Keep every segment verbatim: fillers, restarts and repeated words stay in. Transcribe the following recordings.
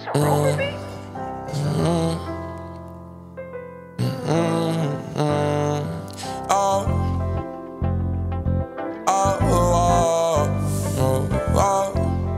Mm, mm, mm, mm. Oh, oh, oh, oh,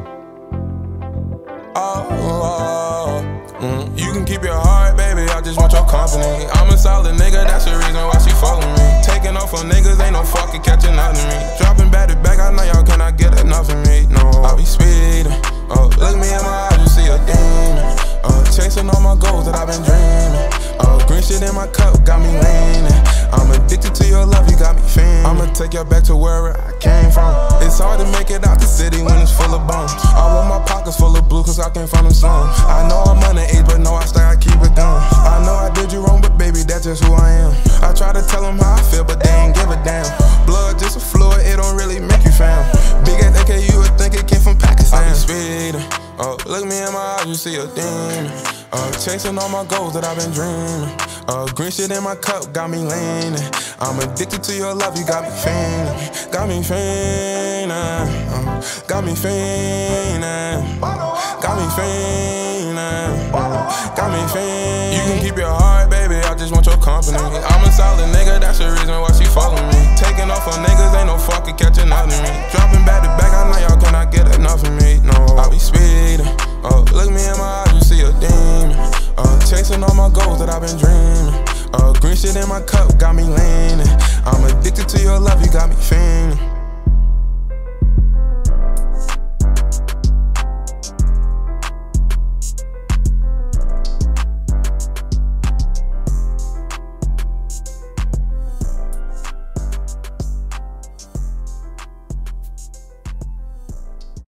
oh, oh. Mm. You can keep your heart, baby, I just want your company. I'm a solid nigga, that's the reason why she following me. Taking off on niggas, ain't no fucking catching up to me. Dropping back to back, I know y'all cannot get enough of me. No, I'll be speeding. Oh, look me in my eyes, you see a demon. Uh, chasing all my goals that I've been dreaming. Uh, green shit in my cup got me leaning. I'm addicted to your love, you got me fiending. I'ma take you back to where I came from. It's hard to make it out the city when it's full of bums. I want my pockets full of blue cause I came from the slums. I know I'm underage, but no, I stay, I keep it going. I know I did you wrong, but baby, that's just who I am. I try to tell them how I feel, but they ain't give a damn. Blood just a fluid, it don't really make you fam. Big as A K, you would think it came from Pakistan. I be speeding. Oh, look me in my eyes, you see a demon. Uh, chasing all my goals that I've been dreaming. Uh, green shit in my cup got me leaning. I'm addicted to your love, you got me fiending. Got me fiending. Uh, got me fiending. Got me fiending. Got me fiending. You can keep your heart, baby, I just want your company. I'm a solid nigga, that's the reason why she following me. Taking off on niggas, ain't no fucking catching up to me. Dropping back to back, I know y'all cannot get enough of me. No, I'll be speeding. Oh, look me in my eyes, you see a demon. Uh, chasing all my goals that I've been dreaming. Uh, green shit in my cup got me leaning. I'm addicted to your love, you got me fiending.